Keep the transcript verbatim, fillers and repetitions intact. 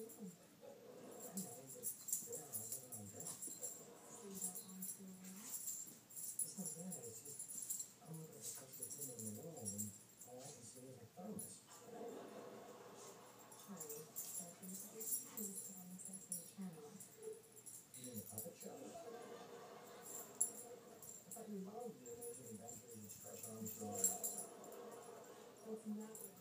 doing? I know, but there, I was living on drugs. So you don't want to go away? It's not that, it's just, I'm looking at stuff that's in the world, and all I can see is a thermos. Sorry, but there's a big piece that on the second channel. You mean the puppet show? I thought you loved the Amazing Adventures of Stretch Armstrong. Well, from that way.